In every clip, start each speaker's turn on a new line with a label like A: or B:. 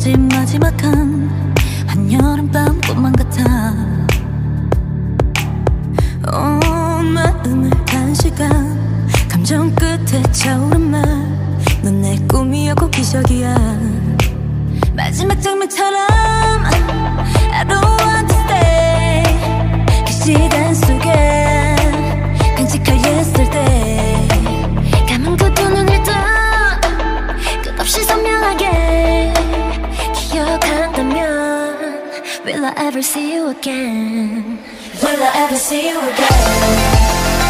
A: 미워진 마지막한 한여름밤 꽃만 같아. 마음을 간직한 감정 끝에 차오른 말, 넌 내 꿈이었고 기적이야. 마지막 장면처럼 I don't want to stay. 그 시간 속에 간직할 yesterday. 감은 그 두 눈을 떠 끝없이 선명하게 기억한다면 Will I ever see you again? Will I ever see you again?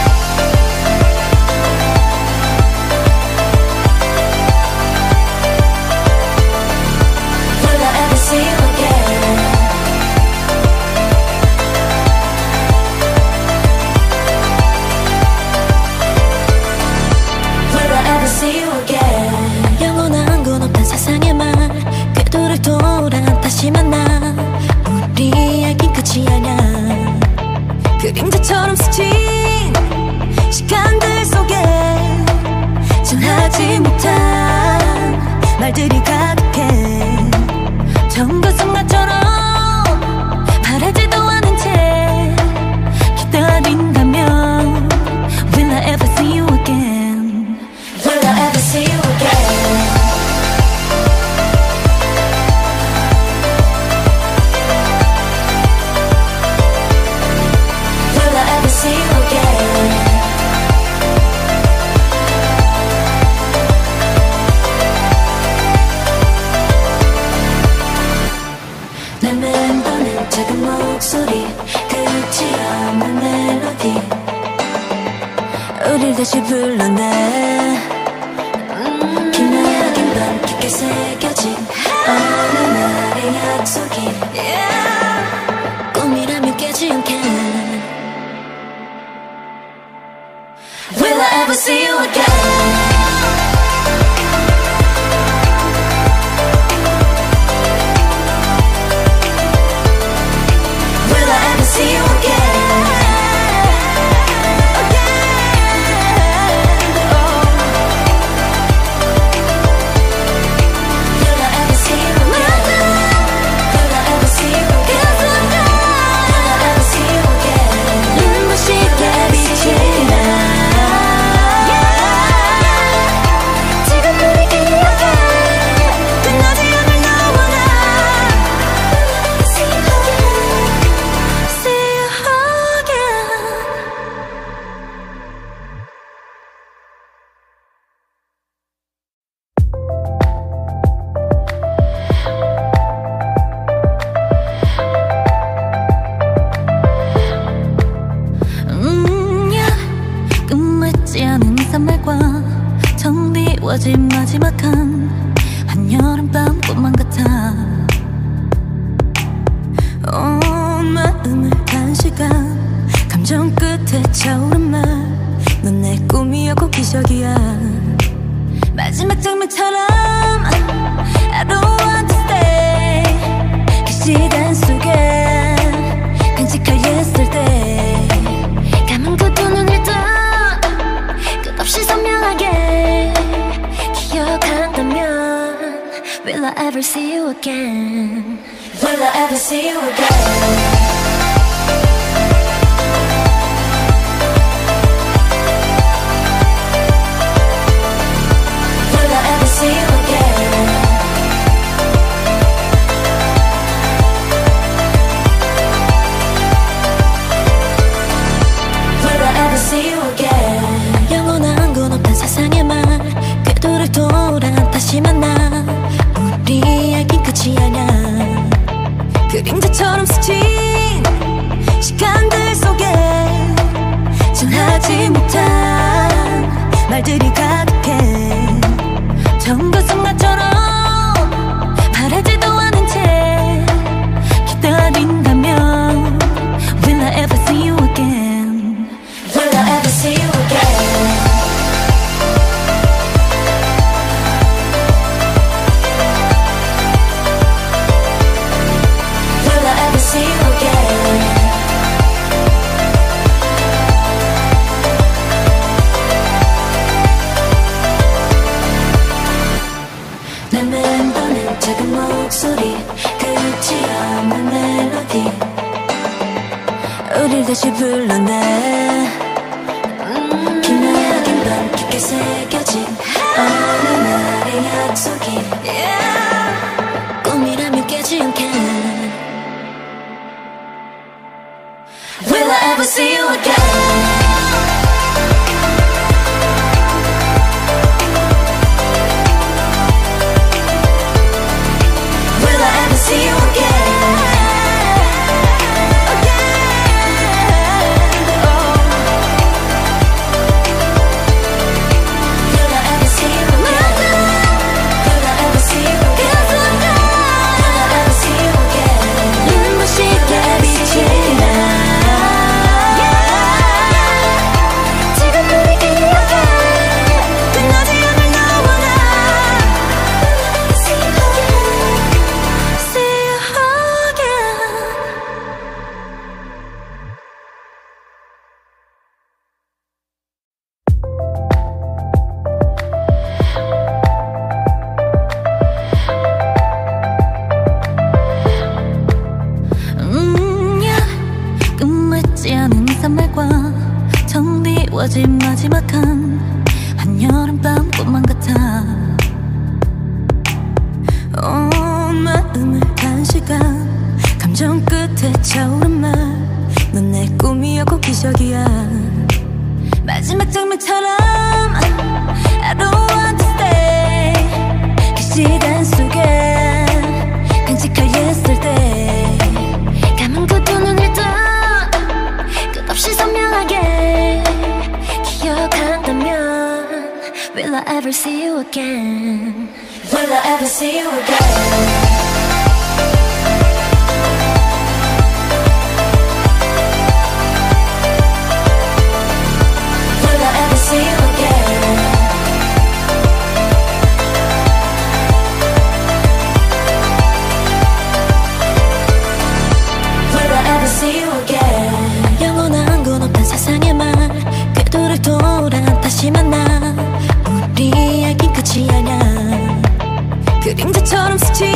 A: See you again. Will I ever see you again? 영원한 건 없단 세상의 말, 궤도를 돌아 다시 만나. 우리 이야기 끝이 아냐. 그림자처럼 스친 시간들 속에 전하지 못한 말들이 가득해. 처음 그 순간처럼 바라지도 않은 채 기다린다면 Will I ever see you again? Will I ever see you again? Will I ever see you again? 내 멤버는 작은 목소리, 끝이 없는 멜로디, 우릴 다시 불러내. 기나긴 밤 깊게 새겨진 어느 날의 약속이 꿈이라면 깨지 않게. Will I ever see you again? See you again, again. Oh. Will I ever see you again? Will I ever see you again? Will I ever see you again? 눈부시게 비치나 지금 우리 기억해. 끝나지 않을 너무나. See you again. 끝맺지 않은 인사말과 정비워진 마지막한 한여름밤 꽃만 같아. 마음을 간직한 감정 끝에 차오른 말, 넌 내 꿈이었고 기적이야. 마지막 장면처럼 I don't want to stay. 그 시간 속에 간직할 yesterday. 감은 그 두 눈을 떠 끝없이 선명하게 기억한다면 Will I ever see you again? Will I ever see you again? See you again. Will I ever see you again? 영원한 건 없단 세상의 말, 궤도를 돌아 다시 만나. 우리 이야기 끝이 아냐. 그림자처럼 스친 시간들 속에 전하지 못한 말들이 가득해. 처음 그 순간처럼 바라지도 않은 채 기다린다면 Will I ever see you again? Will I ever see you again? Will I ever see you again? 목소리 끝이 없는 멜로디 우릴 다시 불러내 기나긴 밤 깊게 새겨진 어느 날의 약속이 꿈이라면 깨지 않게 Will I ever see you again? See you again, again, oh. Will I ever see you again? Will I ever see you again? Will I ever see you again? 눈부시게 빛이 나 지금 우리 기억해 끝나지 않을 너와 나 See you again 끝맺지 않은 산말과 정비워진 마지막한 한여름밤 꽃만 같아 마음을 간직한 감정 끝에 차오른 말 넌 내 꿈이었고 기적이야 마지막 장면처럼 I don't want to stay 그 시간 속에 간직할 yesterday 감은 그 두 눈을 떠 끝없이 선명하게 기억한다면 Will I ever see you again? Will I ever see you again? See you again. Will I ever see you again? 영원한 건 없단 세상의 말 궤도를 돌아 다시 만나 우리 이야기 끝이 아냐 그림자처럼 스친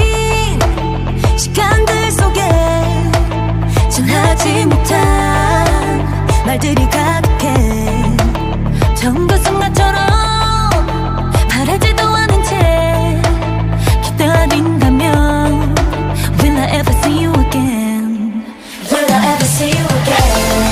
A: 시간들 속에 전하지 못한 말들이 가득해 처음과 순간처럼 바라지도 않은 채 기다린다면 Will I ever see you again? Will I ever see you again?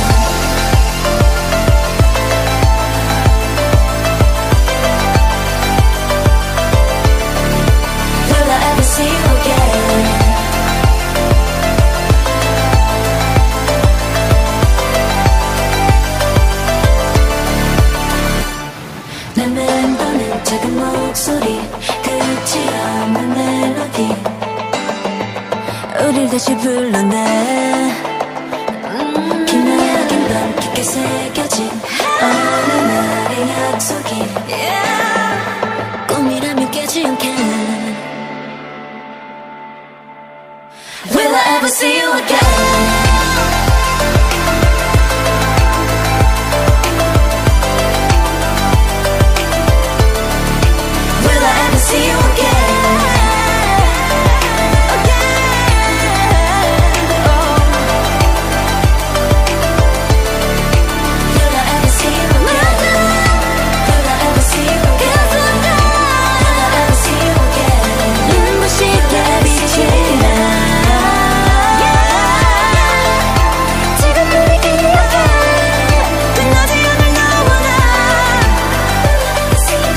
A: Will I ever see you again? 내 맴도는 작은 목소리 끝이 없는 멜로디 우릴 다시 불러내 기나긴 밤 깊게 새겨진 어느 날의 약속이 꿈이라면 깨지 않게 Will I ever see you again? See you again, again, oh. Will I ever see you again? Will I ever see you again? Will I ever see you again? 눈부시게 빛이 나 지금 우리 기억해 끝나지 않을 너와 나 See you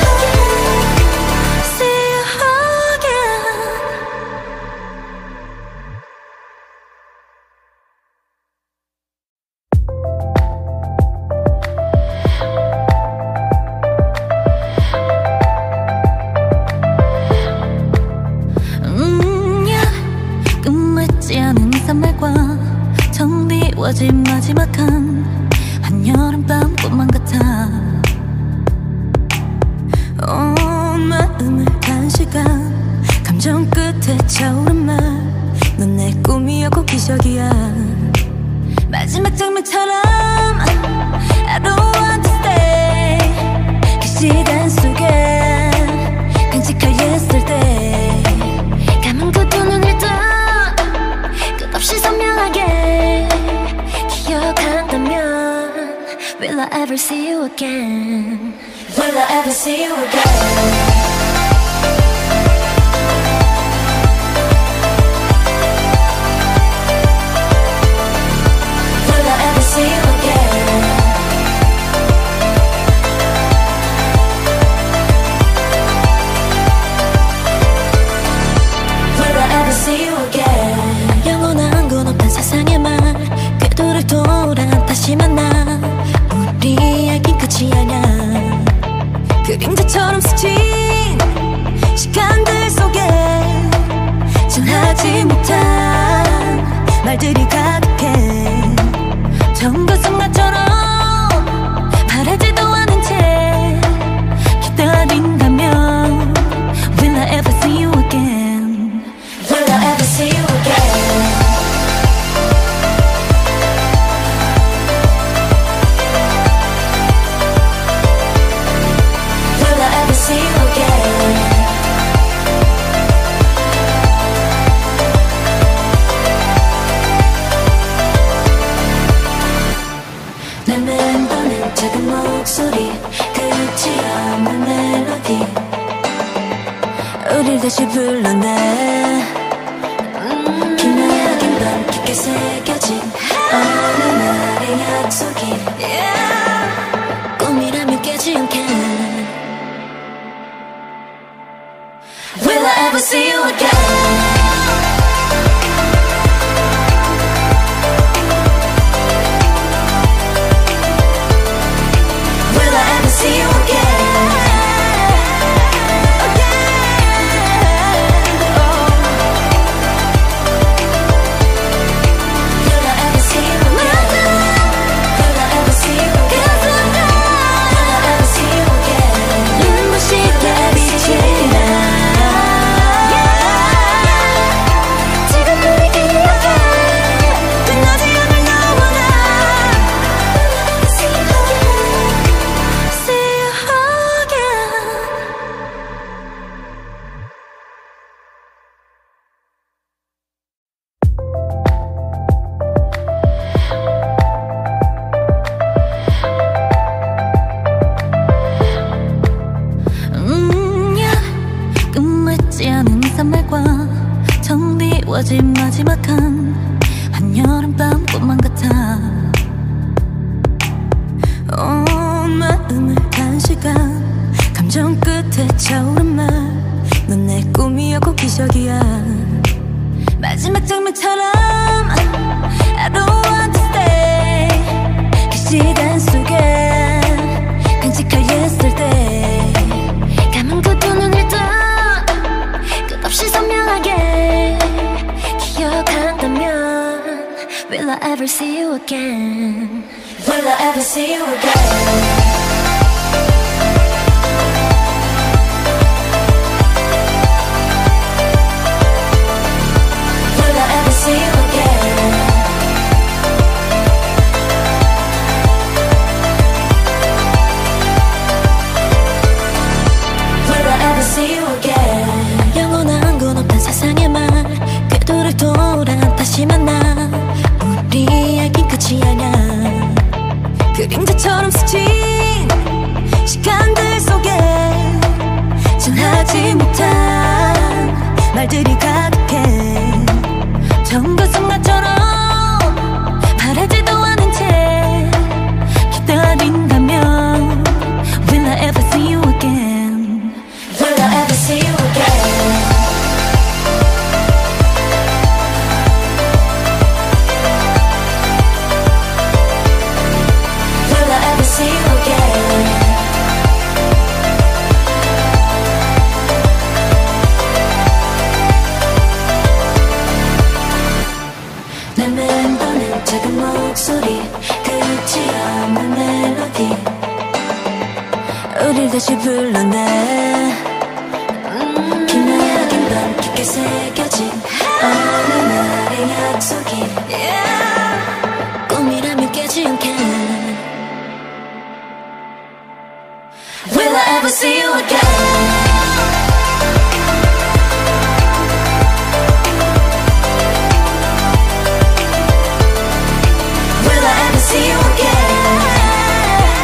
A: 끝맺지 않은 산말과 정비워진 마지막한 한여름밤 꽃만 같아 마음을 간직한 감정 끝에 차오른 말 넌 내 꿈이었고 기적이야 마지막 장면처럼 I don't want to stay 그 시간 속에 간직할 yesterday 감은 그 Will I ever see you again? Will I ever see you again? Will I ever see you again? Will I ever see you again? 영원한 건 없단 세상에만 궤도를 돌아 다시 만나 우리 이야기 끝이 아냐 그림자처럼 스친 시간들 속에 전하지 못한 말들이 가득해 처음과 순간처럼 바라지도 않은 채 기다린다면 Will I ever see you again? Will I ever see you again? Will I ever see you again? 내 멤버는 작은 목소리 끝이 없는 멜로디 우릴 다시 불러내 기나긴 밤 깊게 새겨진 어느 날의 약속이 꿈이라면 깨지 않게 Will I ever see you again? See you again, again. Oh. Will I ever see you again? Will I ever see you again? Will I ever see you again? 눈부신 달빛이 나 지금 우리 기억해 끝나지 않을 너무나 See you 끝맺지 않은 이산말과 정비워진 마지막한 한여름밤 꽃만 같아 마음을 간직한 감정 끝에 차오른 말 넌 내 꿈이었고 기적이야 마지막 장면처럼 I don't want to stay 그 시간 속에 간직할 yesterday 감은 그 두 눈을 떠 끝없이 선명하게 기억한다면 Will I ever see you again? Will I ever see you again? Will I ever see you again? Will I ever see you again? 영원한 건 없단 세상에만 궤도를 돌아 다시 만나 우리 이야기 끝이 아냐 그림자처럼 스친 시간들 속에 전하지 못한 말들이 가득해 처음과 순간처럼 바라지도 않은 채 기다린다면 Will I ever see you again? Will I ever see you again? Will I ever see you again? 내 멤버는 작은 목소리 끝이 없는 멜로디 우릴 다시 불러내 기나긴 밤 깊게 새겨진 어느 날의 약속이 꿈이라면 깨지 않게 Will I ever see you again? Will I ever see you again?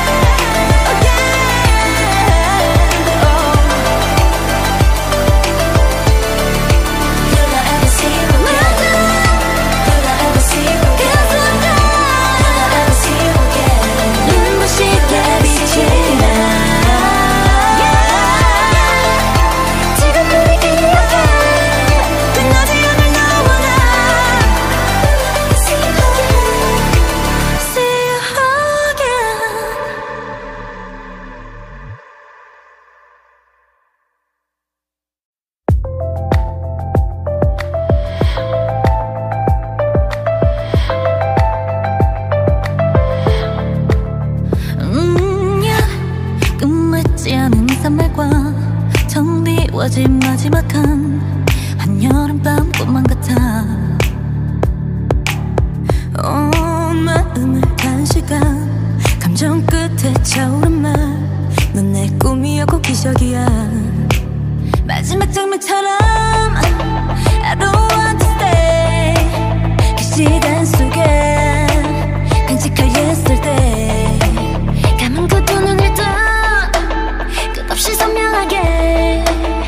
A: 기적이야. 마지막 장면처럼 I don't want to stay. 그 시간 속에 간직할 yesterday. 감은 그 두 눈을 떠 끝없이 선명하게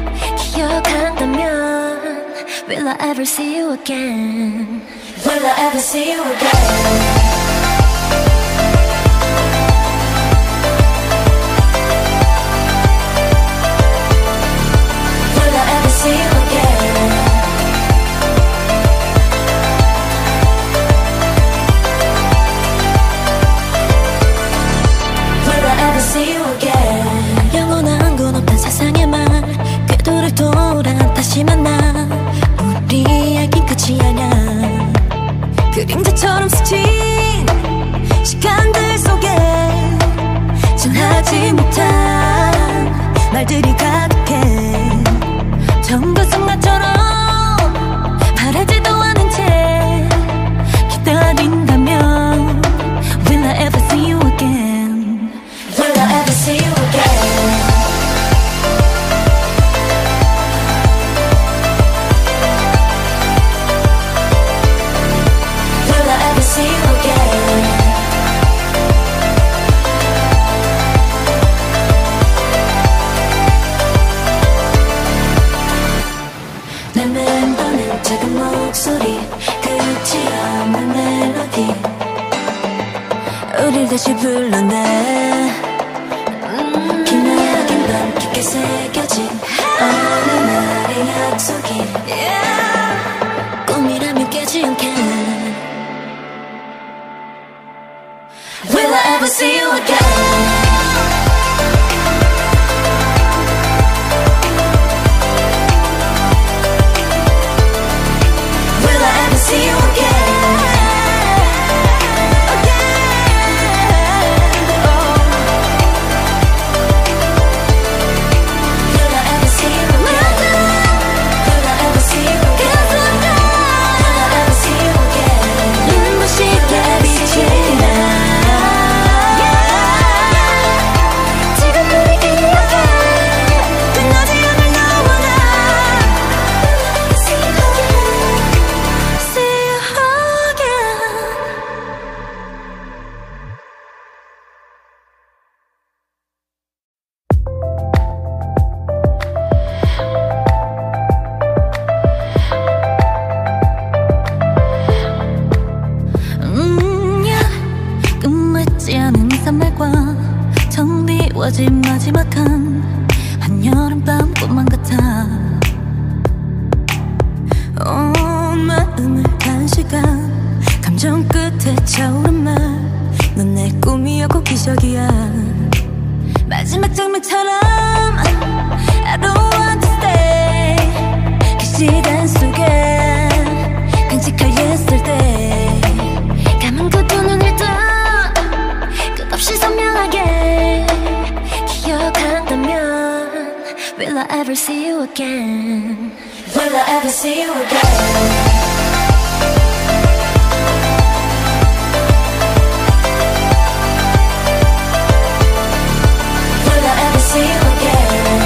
A: 기억한다면 Will I ever see you again? Will I ever see you again? See you again. Will I ever see you again? 영원한 건 없단 세상에만 궤도를 돌아 다시 만나. 우리 이야기 끝이 아냐. 그림자처럼 스친 시간들 속에 전하지 못한 말들이 가득해. 처음과 순간처럼 바라지도 않은 채 기다린다면 Will I ever see you again? Will I ever see you again? Will I ever see you again? 내 멤버는 작은 목소리 끝이 없는 멜로디 우릴 다시 불러내. 기나긴 밤 깊게 새겨진 어느 날의 약속이 꿈이라면 깨지 않게. Will I ever see you again? See you again, again. Oh. Will I ever see you again? Will I ever see you again? Will I ever see you again? 눈부시게 빛이 나. 지금 우리 기억해. 끝나지 않을 너무나. See you again. 끝맺지 않은 이산말과 정비워진 마지막한 한여름밤 꿈만 같아. 마음을 간직한 감정 끝에 차오른 말 넌 내 꿈이었고 기적이야. 마지막 장면처럼 I don't want to stay. 그 시간 속에 간직할 yesterday. 감은 그 두 눈을 떠 끝없이 선명하게 기억한다면 Will I ever see you again? Will I ever see you again? See you again.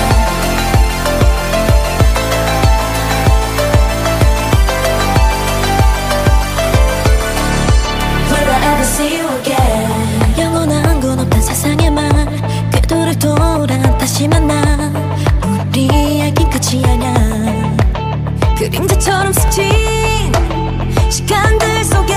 A: Will I ever see you again? 영원한 건 없단 세상에만 궤도를 돌아 다시 만나. 우리 이야기 끝이 아냐. 그림자처럼 스친 시간들 속에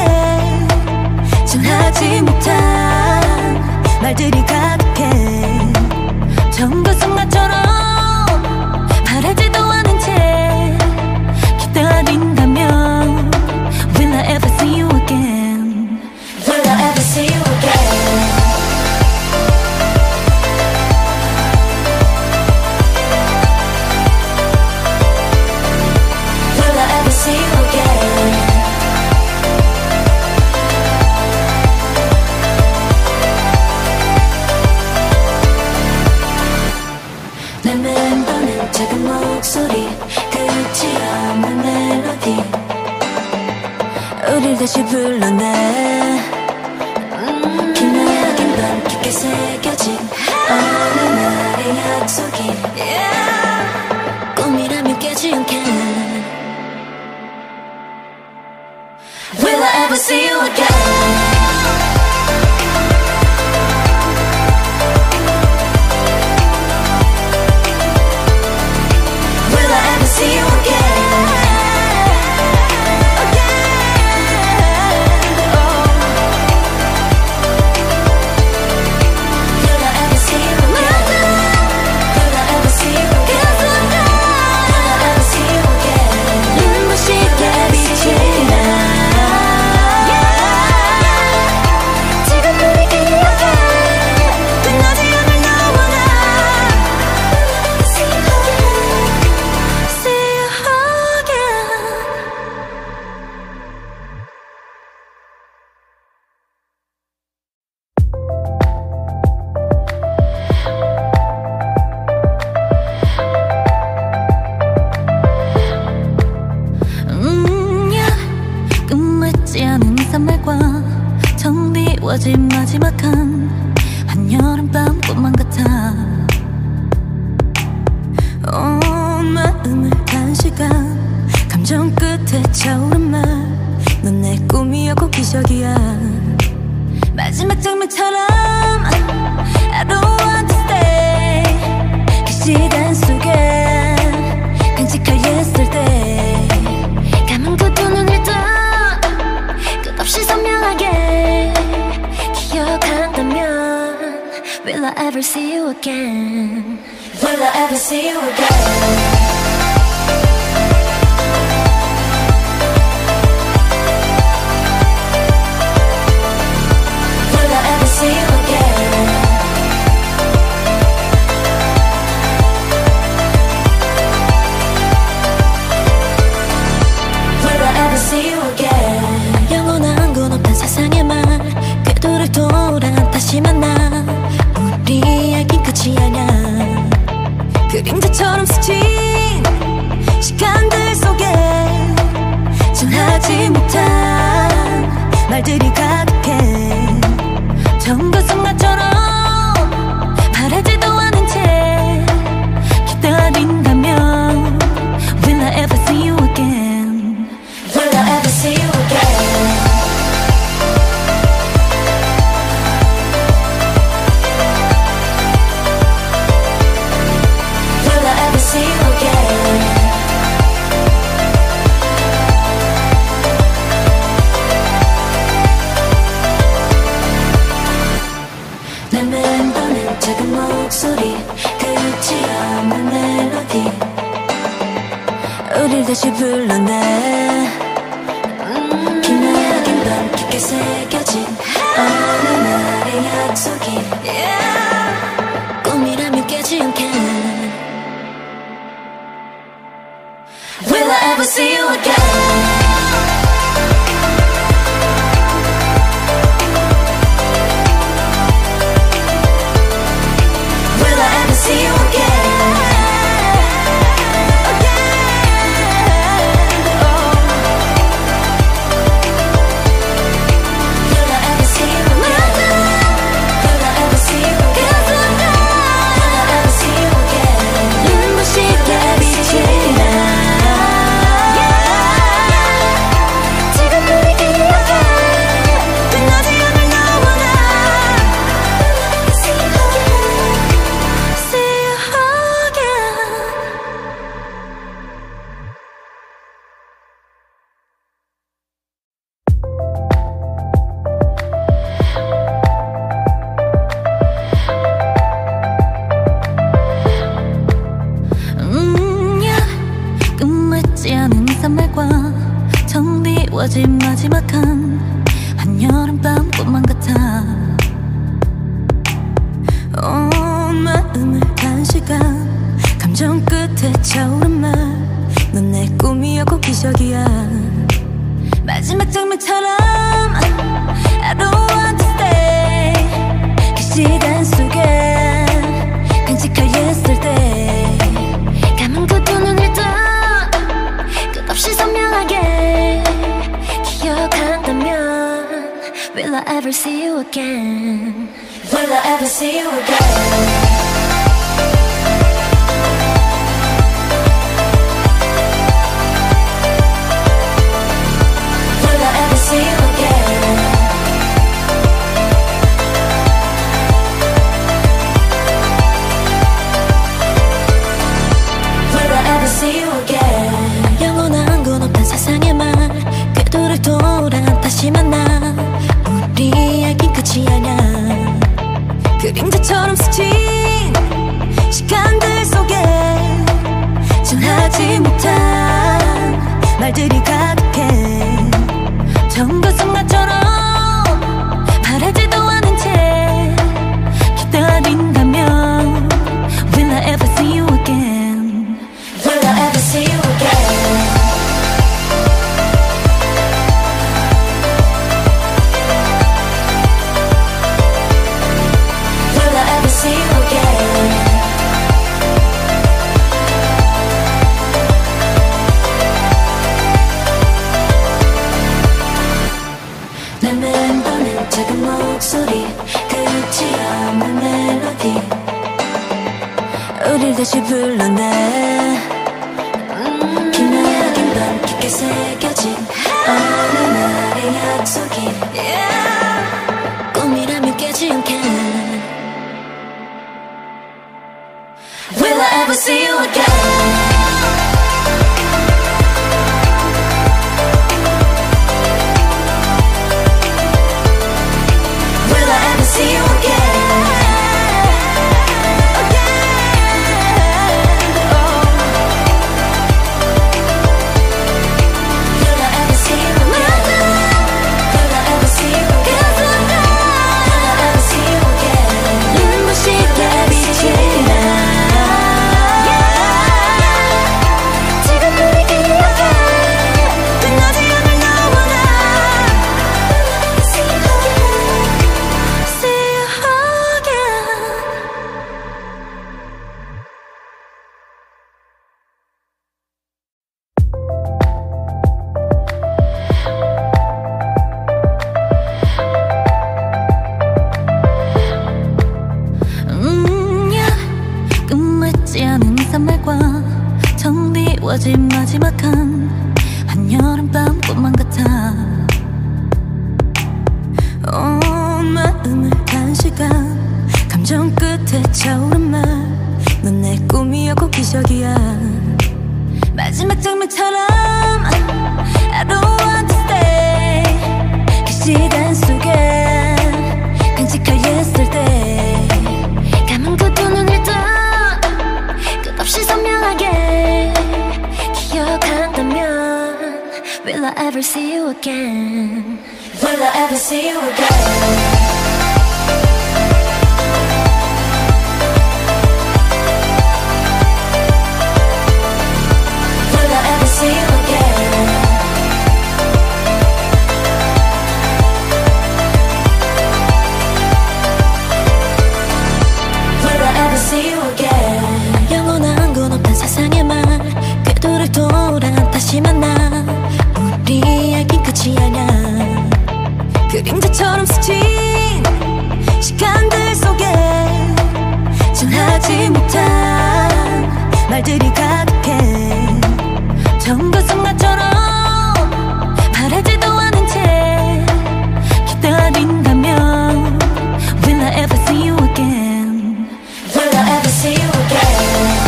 A: 전하지 못한 말들이 가득해. 처음과 순간처럼 바라지도 않은 채 기다린다면 Will I ever see you again? Will I ever see you again? Will I ever see you again? 내 멤버는 작은 목소리 끝이 없는 멜로디 우릴 다시 불러내. 기나긴 밤 깊게 새겨진 어느 날의 나의 약속이 꿈이라면 깨지 않게 Will I ever see you again? See you again, again, oh. Will I ever see you again? Will I ever see you again? Will I ever see you again? 눈부시게 빛이 나 지금 우리 기억해 끝나지 않을 너와 나 See you 정비워진 마지막한 한여름밤 꽃만 같아 마음을 간직한 감정 끝에 차오른 말 넌 내 꿈이었고 기적이야 마지막 장면처럼 I don't want to stay 그 시간 속에 간직할 yesterday 감은 그 두 눈을 떠 끝없이 선명하게 기억한다면 Will I ever see you again? Will I ever see you again? Will I ever see you again? Will I ever see you again? 영원한 건 없단 세상의 말 궤도를 돌아 다시 만나 우리 이야기 끝이 아냐 그림자처럼 스친 시간들 속에 전하지 못한 말들이 가득해 처음 그 순간처럼 바라지도 않은 채 기다린다면 Will I ever see you again? Will I ever see you again? Will I ever see you again? 내 멤버는 작은 목소리 끝이 없는 멜로디 우릴 다시 불러내 기나긴 밤 깊게 새겨진 어느 날의 약속이 꿈이라면 깨지 않게 Will I ever see you again? See you again, again, oh. Will I ever see you again? Will I ever see you again? Will I ever see you again? 눈부시게 빛이 나 지금 우리 기억해 끝나지 않을 너와 나 See you 끝맺지 않은 이산말과 정비워진 마지막한 한여름밤 꽃만 같아 마음을 간직한 감정 끝에 차오른 말 넌 내 꿈이었고 기적이야 마지막 장면처럼 I don't want to stay 그 시간 속에 간직할 yesterday 감은 그 두 눈을 떠 끝없이 선명하게 기억한다면 Will I ever see you again? Will I ever see you again? 다시 불러내. 기나긴 밤 깊게 새겨진 어느 날의 약속이 꿈이라면 깨지 않게. Will I ever see you again? See you again, again, oh. Will I ever see you again? Will I ever see you again? Will I ever see you again? 눈부시게 빛이 나. 지금 우리 기억해 끝나지 않을 너와 나. 정비워진 마지막한 한여름밤 꽃만 같아. 마음을 간직한 감정 끝에 차오른 말, 넌 내 꿈이었고 기적이야. 마지막 장면처럼 I don't want to stay. 그 시간 속에 간직할 yesterday. 감은 그 두 눈을 떠 끝없이 선명하게 기억한다면 Will I ever see you again? Will I ever see you again? Will I ever see you again? Will I ever see you again? 영원한 건 없단 세상의 말 궤도를 돌아 다시 만나. 우리 이야기 끝이 아냐. 그림자처럼 스친 시간들 속에 전하지 못한 말들이 가득해. 처음과 순간처럼 바라지도 않은 채 기다린다면 Will I ever see you again? Will I ever see you again?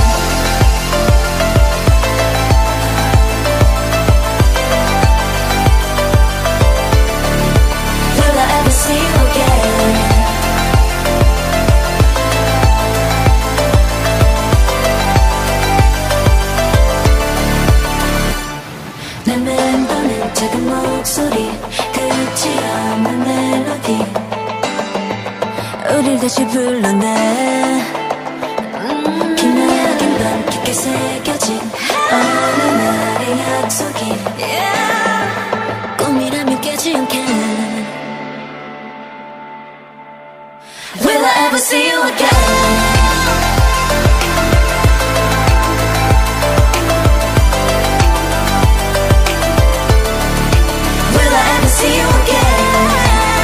A: Will I ever see you again? 내 멤버는 작은 목소리, 끝이 없는 멜로디. 우릴 다시 불러내. 기나긴 밤 깊게 새겨진 어느 날의 약속이 꿈이라면 깨지 않게. Will I ever see you again? Will I ever see you again?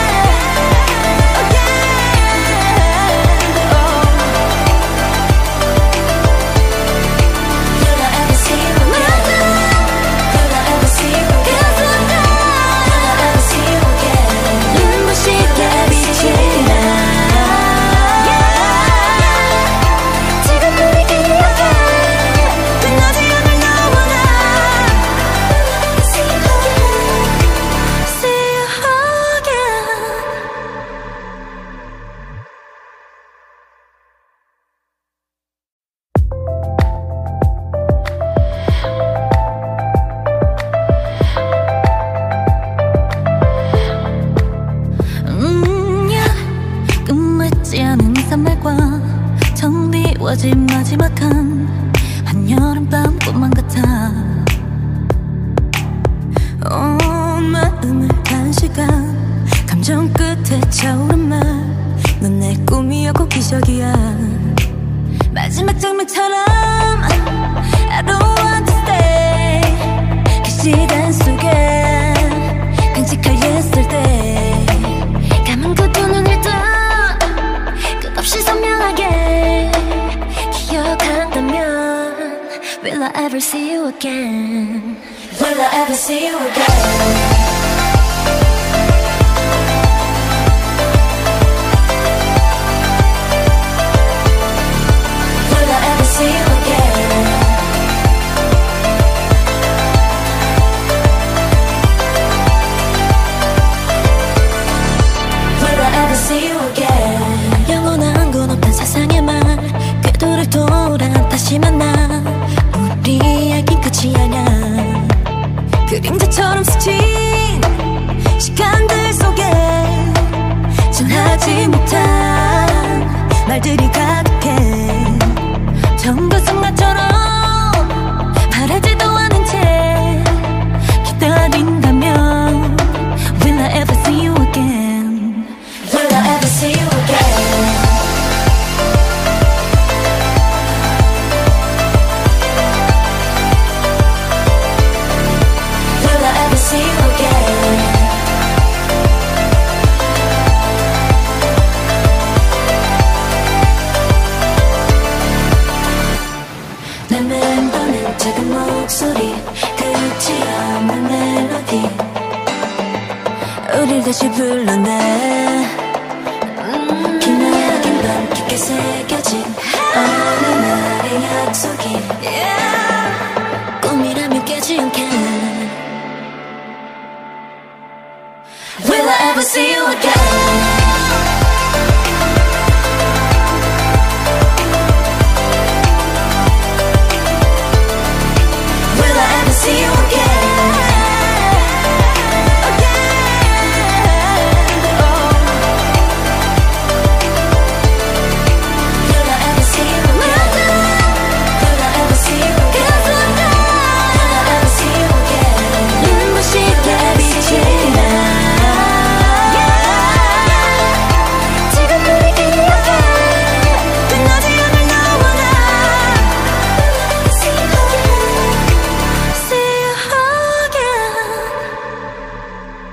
A: 정비워진 마지막한 한여름밤 꽃만 같아. 마음을 간직한 감정 끝에 차오른 말, 넌 내 꿈이었고 기적이야. 마지막 장면처럼 I don't want to stay. 그 시간 속에 간직할 yesterday. 감은 그 두 눈을 떠 끝없이 선명하게 기억한다면 ever see you again? Will I ever see you again? Will I ever see you again? Will I ever see you again? 영원한 건 없단 세상에만 궤도를 돌아 다시 만나 우리 이야기 끝이 아냐 그림자처럼 스친 시간들 속에 전하지 못한 말들이 가득해 처음과 순간처럼 바라지도 않은 채 기다린다면 Will I ever see you again? Will I ever see you again? Will I ever see you again? 내 멤버는 작은 목소리 끝이 없는 멜로디 우릴 다시 불러내 기나긴 밤 깊게 새겨진 어느 날의 약속이 꿈이라면 깨지 않게 Will I ever see you again? Will I ever see you again? Will I ever see you again? Will I ever see you again? Will I ever see you again? 눈부시게 빛이 나 지금 우리 기억해 끝나지 않을 너와 나 See you again See you again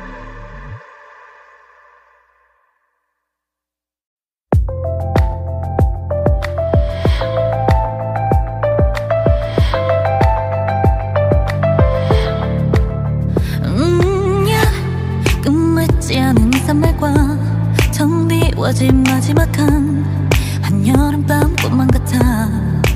A: yeah. 끝맺지 않은 이산말과 정비워진 마지막한 한여름밤 꽃만 같아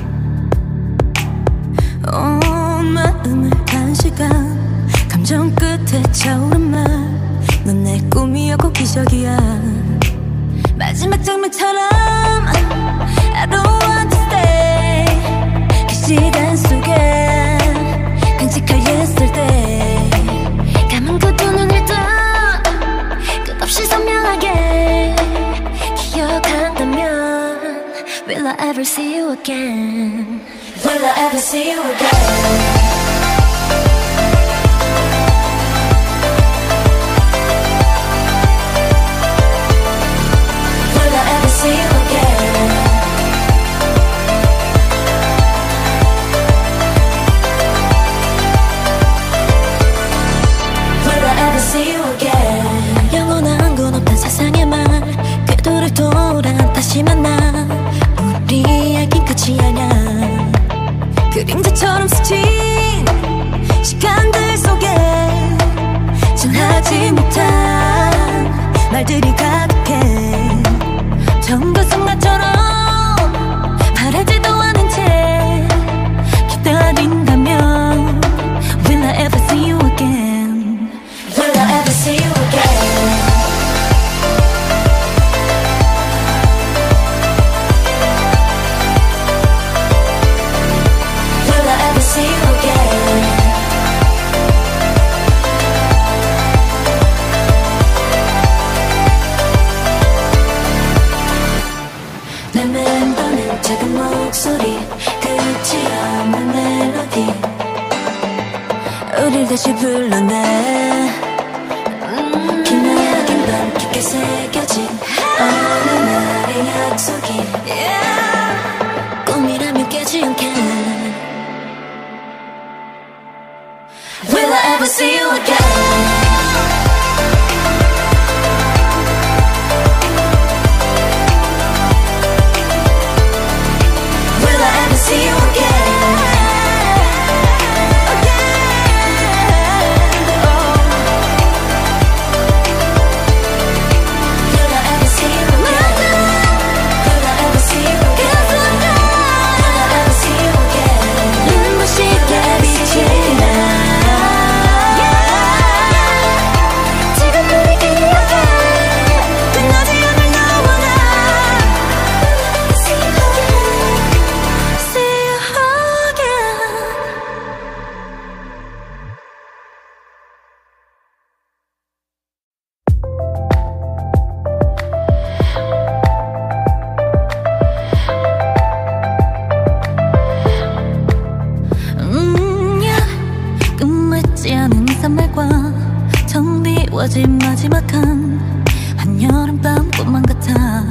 A: 마음을 간시간 감정 끝에 차오른 말 넌 내 꿈이었고 기적이야 마지막 장면처럼 I don't want to stay 그 시간 속에 간직할 yesterday 감은 그 두 눈을 떠 끝없이 선명하게 기억한다면 Will I ever see you again? Will I ever see you again? Will I ever see you again? Will I ever see you again? 영원한 건 없단 세상에만 궤도를 돌아 다시 만나 우리 이야기 끝이 아냐 그림자처럼 스친 시간들 속에 전하지 못한 말들이 가득해 처음과 순간처럼 바라지도 않은 채 기다린다면 Will I ever see you again? Will I ever see you again? Will I ever see you again? 내 멤버는 작은 목소리 끝이 없는 멜로디 우릴 다시 불러내 기나긴 밤 깊게 새겨진 어느 날의 약속이 꿈이라면 깨지 않게 Will I ever see you again? Will I ever see you again? 미워진 마지막한 한여름밤 꽃만 같아.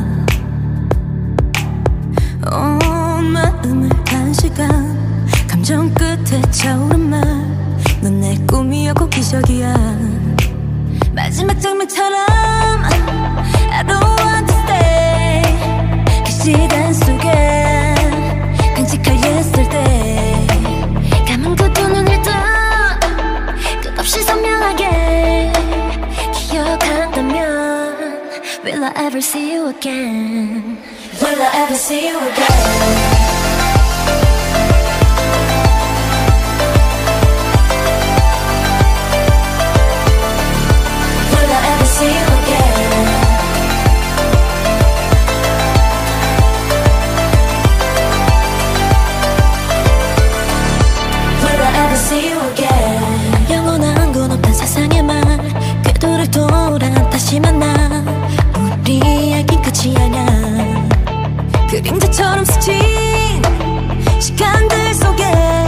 A: 마음을 간직한 감정 끝에 차오른 말, 넌 내 꿈이었고 기적이야. 마지막 장면처럼 I don't want to stay. 그 시간 속에 간직할 yesterday. 감은 그 두 눈을 떠 끝없이 선명하게 기억한다면 Will I ever see you again? Will I ever see you again? See you again. Will I ever see you again? 영원한 건 없단 세상의 말, 궤도를 돌아 다시 만나. 우리 이야기 끝이 아냐. 그림자처럼 스친 시간들 속에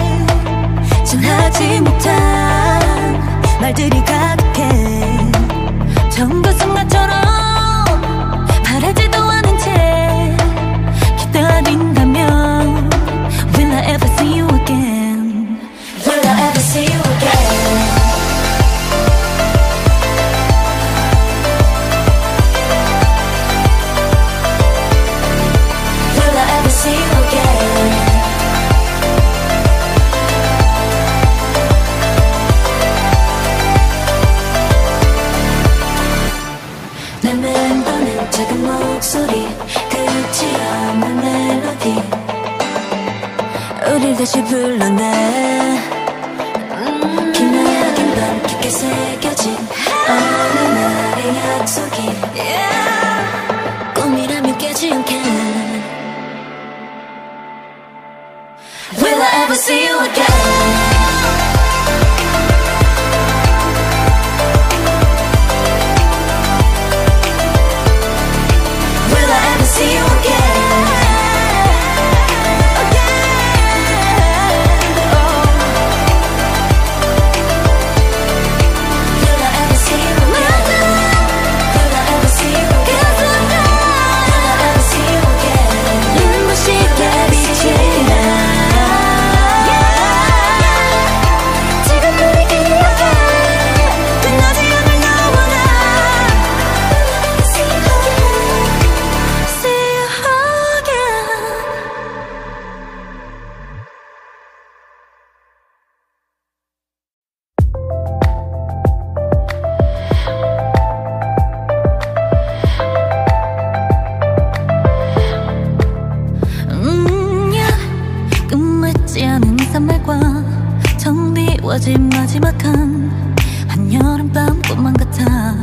A: 전하지 못한 말들이 가득해. 처음과 순간처럼 바라지도 않은 채 기다린다면 Will I ever see you again? Will I ever see you again? Will I ever see you again? 내 멤버는 작은 목소리, 끝이 없는 멜로디, 우릴 다시 불러내. 기나긴 밤 깊게 새겨진 어느 날의 약속이 꿈이라면 깨지 않게. Will I ever see you again? See you again, again. Oh. Will I ever see you again? Will I ever see you again? Will I ever see you again? 눈부시게 빛이 나. 지금 우리 기억해. 끝나지 않을 너무나. See you 미워진 마지막한 한여름밤 꽃만 같아.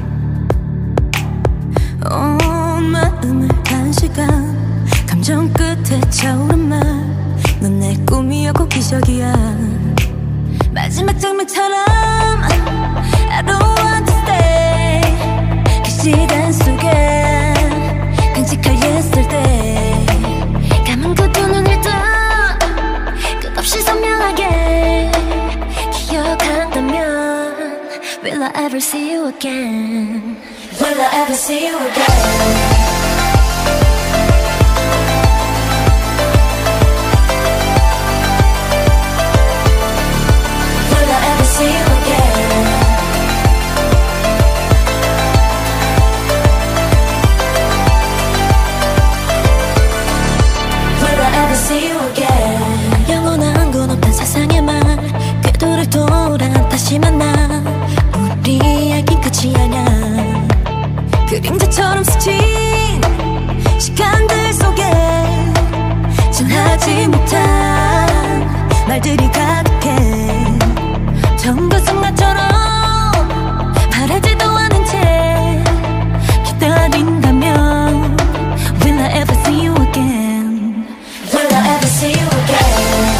A: 마음을 간직한 감정 끝에 차오른 말, 넌 내 꿈이었고 기적이야. 마지막 장면처럼 I don't want to stay. 그 시간 속에 간직할 yesterday. 감은 그 두 눈을 떠 끝없이 선명하게 기억한다면 Will I ever see you again? Will I ever see you again? See you again. Will I ever see you again? 영원한 건 없단 세상의 말, 궤도를 돌아 다시 만나. 우리 이야기 끝이 아냐. 그림자처럼 스친 시간들 속에 전하지 못한 말들이 가득해. 처음과 순간처럼 바라지도 않은 채 기다린다면 Will I ever see you again? Will I ever see you again?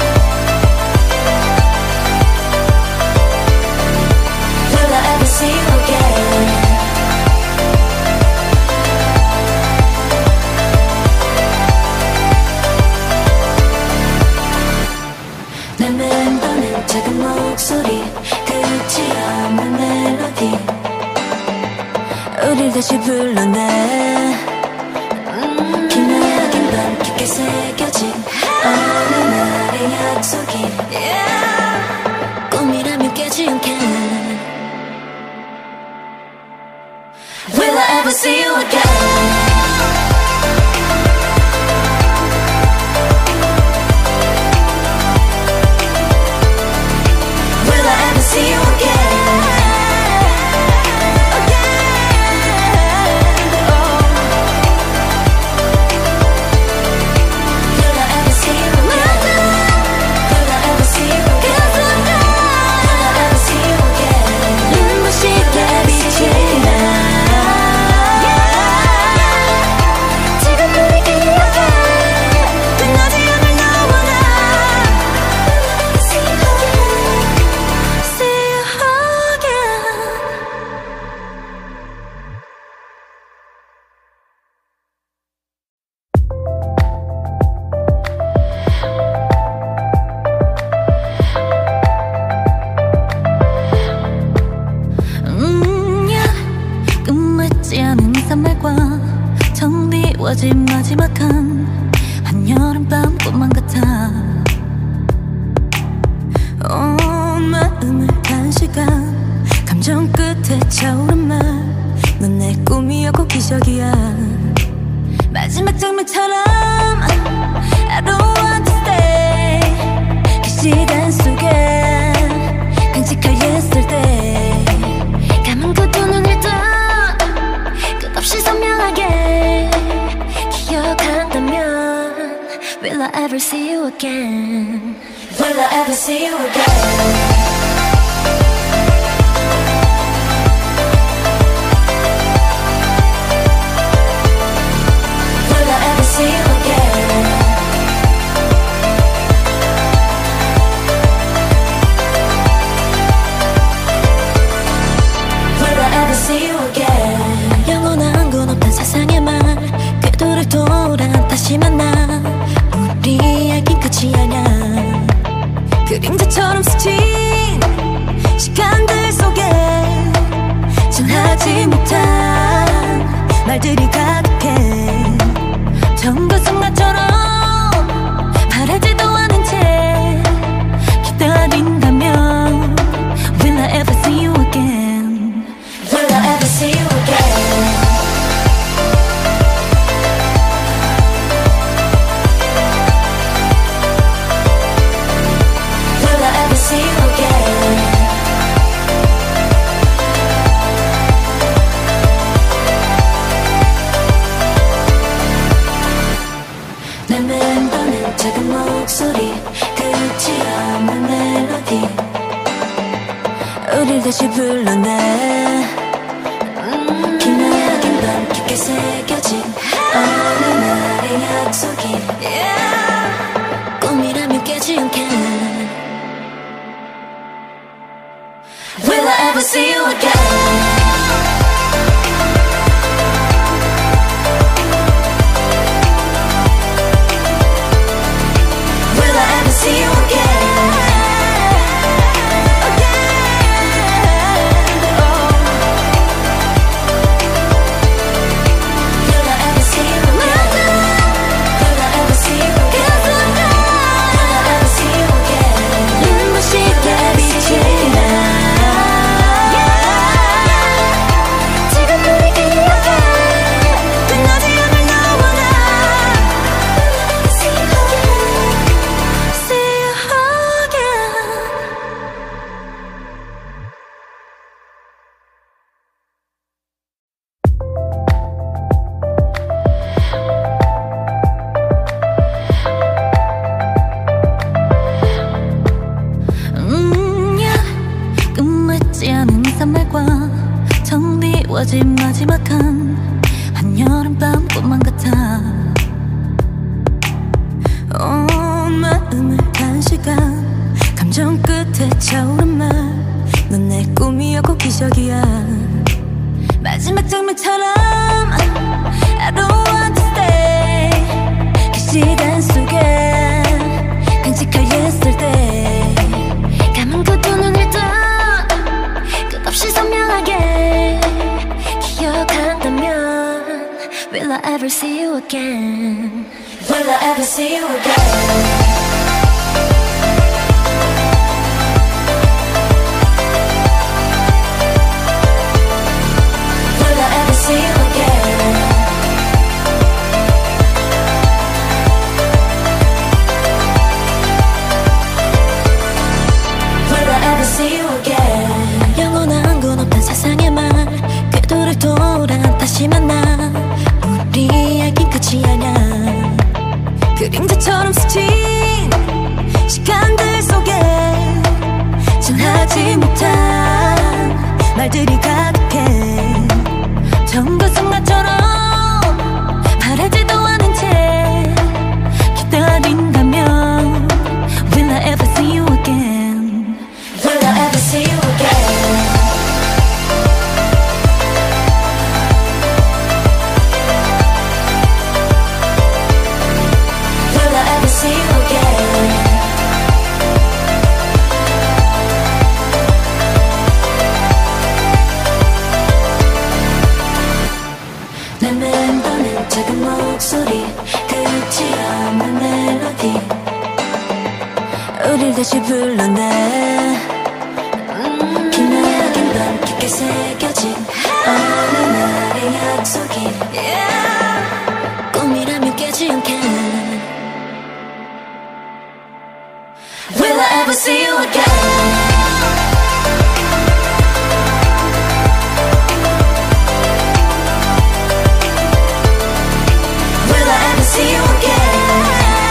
A: Will I ever see you again? 다시 불러내. 기나긴 밤 깊게 새겨진 어느 날의 약속이 꿈이라면 깨지 않게. Will I ever see you again? See you again, again, oh. Will I ever see you again? Will I ever see you again? Will I ever see you again? 눈부시게 빛이 나. 지금 우리 기억해. 끝나지 않을 너와 나. 정비워진 마지막한 한여름밤 꽃만 같아. 마음을 간직한 감정 끝에 차오른 말, 넌 내 꿈이었고 기적이야. 마지막 장면처럼 I don't want to stay. 그 시간 속에 간직할 yesterday. 감은 그 두 눈을 떠 끝없이 선명하게 기억한다면 Will I ever see you again? Will I ever see you again? Will I ever see you again? Will I ever see you again? 영원한 건 없단 세상의 말, 궤도를 돌아 다시 만나. 우리 이야기 끝이 아냐. 그림자처럼 스친 시간들 속에 전하지 못한 말들이 가득해. 처음 그 순간처럼 바라지도 않은 채 기다린다면 Will I ever see you again? Will I ever see you again? Will I ever see you again? 날 맴도는 작은 목소리, 끝이 없는 멜로디, 우릴 다시 불러내. 기나긴 밤 깊게 새겨진 어느 날의 약속이 꿈이라면 깨지 않게. Will I ever see you again? Will I ever see you again? Again, oh. Will I ever see you again? Will I ever see you again? Will I ever see you again? 눈부시게 빛이 나. 지금 우리 기억해. 끝나지 않을 너와 나. See you again. See you again. 끝맺지 않은 산말과 정비워진 마지막한 한여름밤 꽃만 같아. 마음을 간직한 감정 끝에 차오른 말, 넌 내 꿈이었고 기적이야. 마지막 장면처럼 I don't want to stay. 그 시간 속에 간직할 yesterday. 감은 그 두 눈을 떠 끝없이 선명하게 기억한다면 ever see you again? Will I ever see you again? Will I ever see you again? Will I ever see you again? 영원한 건 없단 세상에만 궤도를 돌아 다시 만나 우리 이야기 끝이 아냐 그림자처럼 스친 시간들 속에 전하지 못한 말들이 가득해 처음과 순간처럼 바라지도 않은 채 기다린다면 Will I ever see you again? Will I ever see you again? Will I ever see you again? 내 맴도는 작은 목소리 끝이 없는 멜로디 우릴 다시 불러내 기나긴 밤 깊게 새겨진 어느 날의 약속이 꿈이라면 깨지 않게 Will I ever see you again? Will I ever see you again?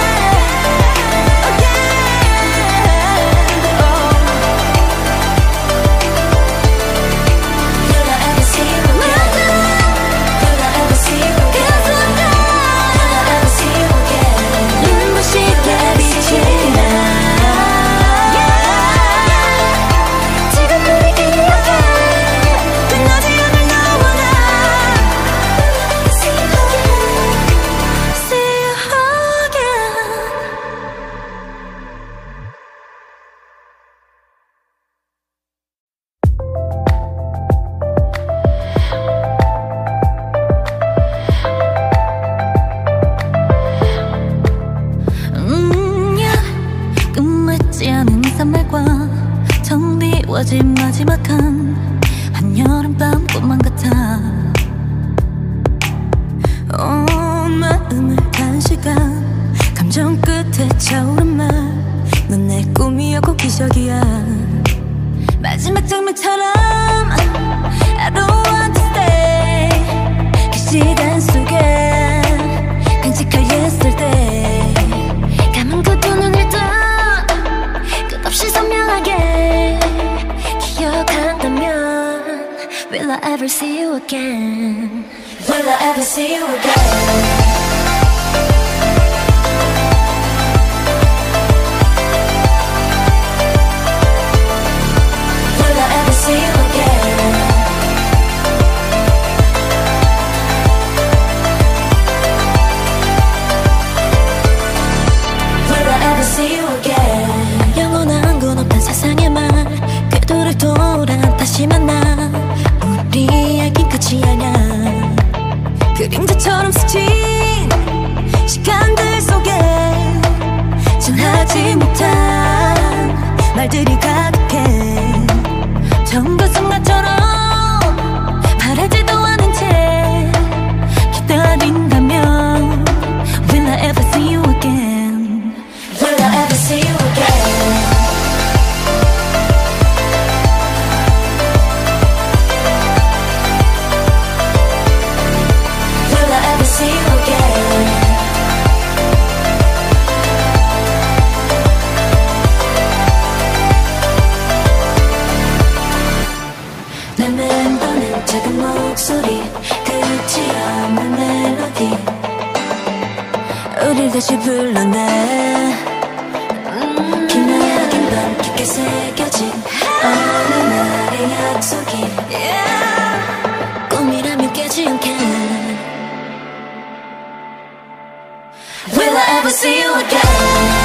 A: Will I ever see you again? Will I ever see you again? Will I ever see you again? 눈부시게 빛이 나 지금 우리 기억해 끝나지 않을 너와 나 See you again See you again yeah. 끝맺지 않은 산말과 정비워진 마지막한 한여름밤 꽃만 같아 마음을 간시간 감정 끝에 차오른 말 넌 내 꿈이었고 기적이야 마지막 장면처럼 I don't want to stay 그 시간 속에 간직할 yesterday 감은 그 두 눈을 떠 끝없이 선명하게 기억한다면 Will I ever see you again? Will I ever see you again? Will I ever see you again? Will I ever see you again? 영원한 건 없단 세상에만 궤도를 돌아 다시 만나 우리 이야기 끝이 아냐 그림자처럼 스친 시간들 속에 전하지 못한 말들이 가득해 처음과 순간처럼 바라지도 않은 채 기다린다면 Will I ever see you again? Will I ever see you again? Will I ever see you again? 내 맴도는 작은 목소리 끝이 없는 멜로디 우릴 다시 불러내 기나긴 밤 깊게 새겨진 어느 날의 약속이 꿈이라면 깨지 않게 Will I ever see you again?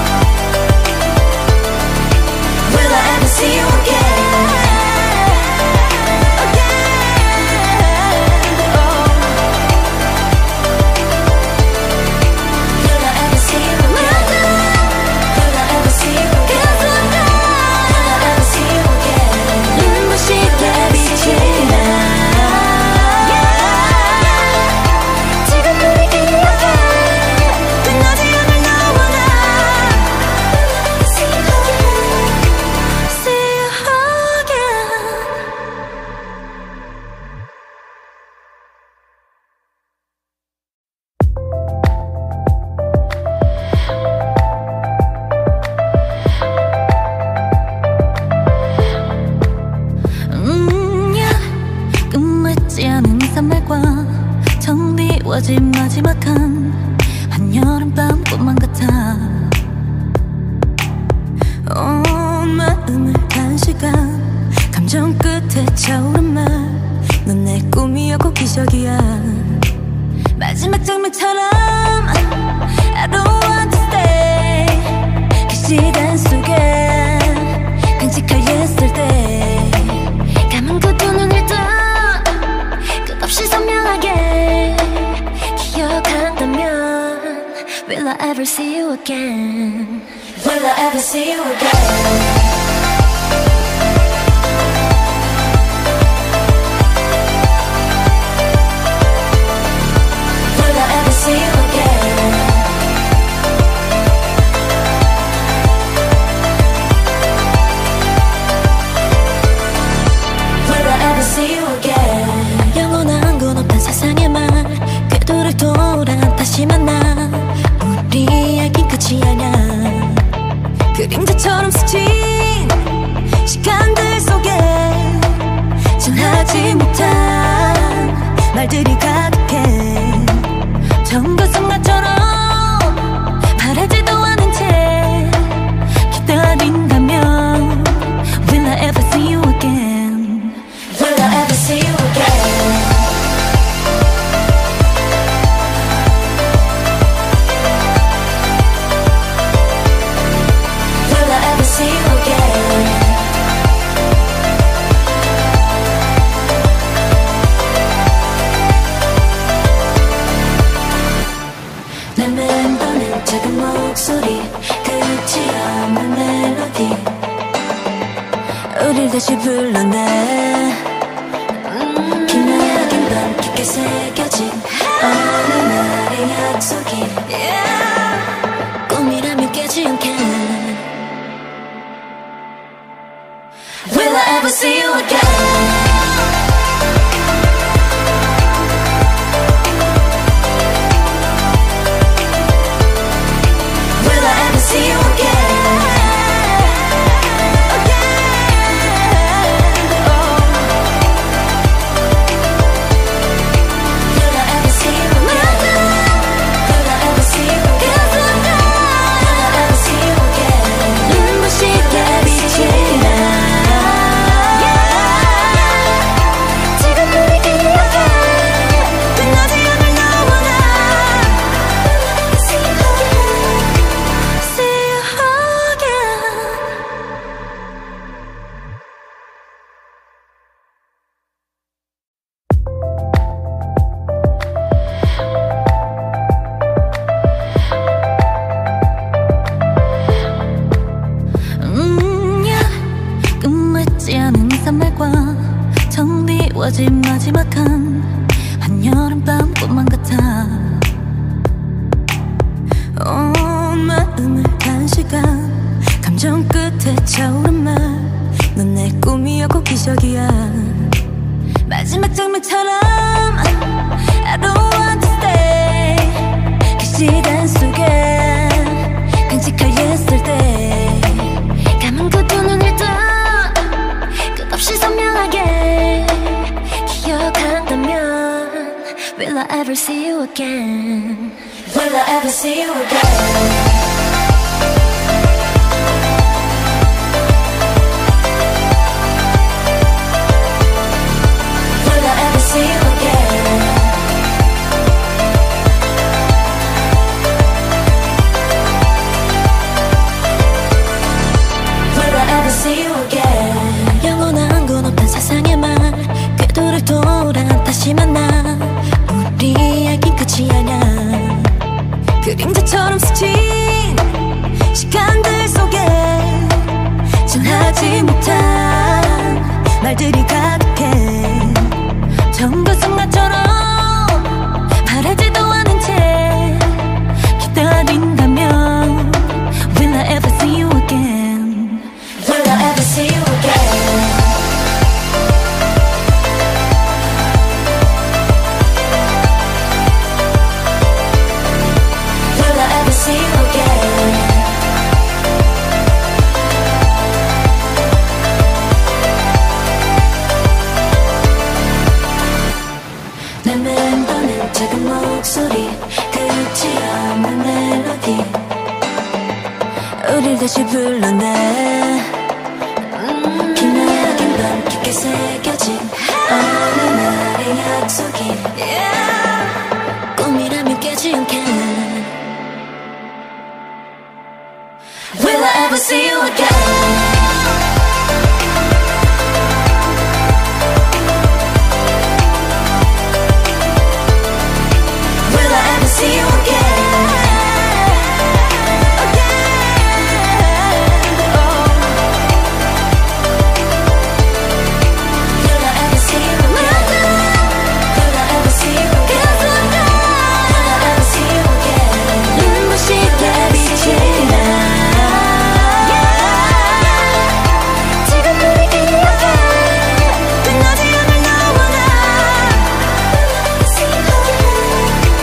A: Will I ever see you again? 미워진 마지막한 한여름밤 꽃만 같아. 마음을 간직한 감정 끝에 차오른 말, 넌 내 꿈이었고 기적이야. 마지막 장면처럼 I don't want to stay. 그 시간 속에 간직할 yesterday. 감은 그 두 눈을 떠 끝없이 선명하게 기억한다면 Will I ever see you again? Will I ever see you again? See you again. Will I ever see you again? 영원한 건 없단 세상의 말, 궤도를 돌아 다시 만나. 우리 얘긴 끝이 아냐. 그림자처럼 스친 시간들 속에 전하지 못한 말들이 가득해. 처음과 순간처럼 바라지도 않은 채 기다린다면 Will I ever see you again? Will I ever see you again? Will I ever see you again? 내 멤버는 작은 목소리, 끝이 없는 멜로디, 우릴 다시 불러내. 기나긴 밤 깊게 새겨진 어느 날의 약속이 꿈이라면 깨지 않게. Will I ever see you again? See you again, again, oh. Will I ever see you again? Will I ever see you again? Will I ever see you again? 눈부시게 빛이 나. 지금 우리 기억해. 끝나지 않을 너와 나. See you again. 끝맺지 않은 인사말과 정비워진 마지막한 한여름밤 꽃만 같아. 마음을 간직한 감정 끝에 차오른 말, 넌 내 꿈이었고 기적이야. 마지막 장면처럼 I don't want to stay. 그 시간 속에 간직할 yesterday. 감은 그 두 눈을 떠 끝없이 선명하게 기억한다면 Will I ever see you again? Will I ever see you again? See you again. Will I ever see you again? 영원한 건 없단 세상의 말, 궤도를 돌아 다시 만나. 우리 얘긴 끝이 아냐. 그림자처럼 스친 우릴 다시 불러내. 기나긴 밤 깊게 새겨진 어느 날의 약속이 꿈이라면 깨지 않게. Will I ever see you again? See you again, again. Oh. Will I ever see you again? Will I ever see you again? Will I ever see you again? 눈부신 달빛이 나. 지금 우리 기억해. 끝나지 않을 너무나. See you again.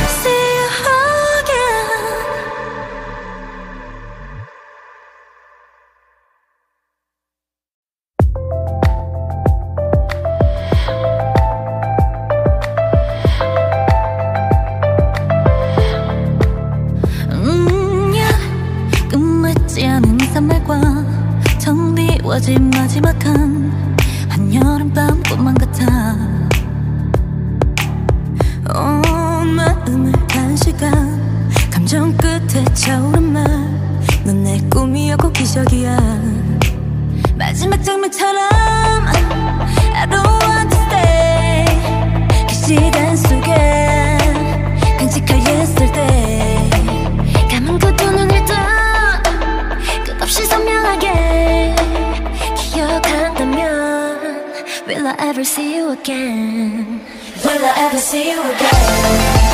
A: 끝맺지 않은 이산말과 정비워진 마지막한 한여름밤 꿈만 같아. 마음을 간직한 감정 끝에 차오른 말, 넌 내 꿈이었고 기적이야. 마지막 장면처럼 I don't want to stay. 그 시간 속에 간직할 yesterday. 감은 그 두 눈을 떠 끝없이 선명하게 기억한다면 Will I ever see you again? Will I ever see you again?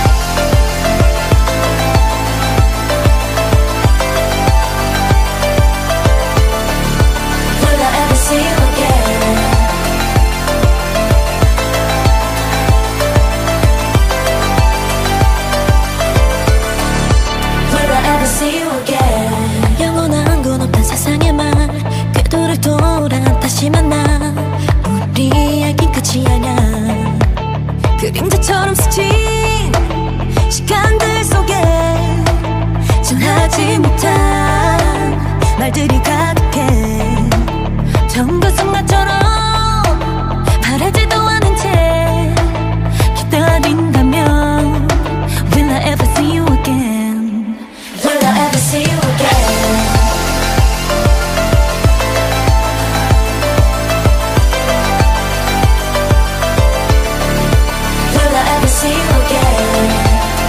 A: See you again. Will I ever see you again? 영원한 건 없단 세상의 말 궤도를 돌아 다시 만나. 우리 이야기 끝이 아냐. 그림자처럼 스친 시간들 속에 전하지 못한 말들이 가득해. 처음과 순간처럼 바라지도 않은 채 기다린다면 Will I ever see you again? Will I ever see you again? Will I ever see you again?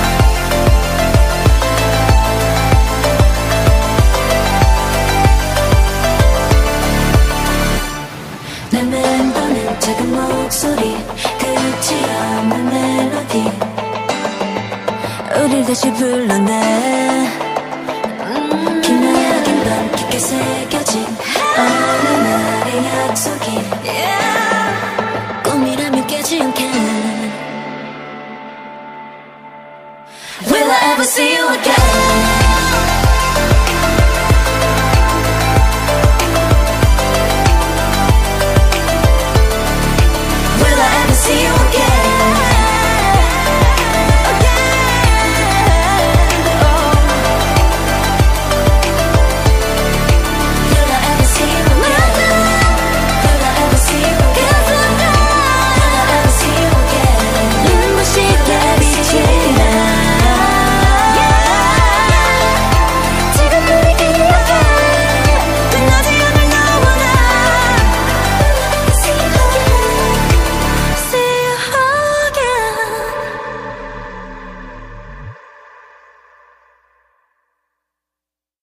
A: 내 멤버는 작은 목소리 끝이 없는 멜로디. 우릴 다시 불러내.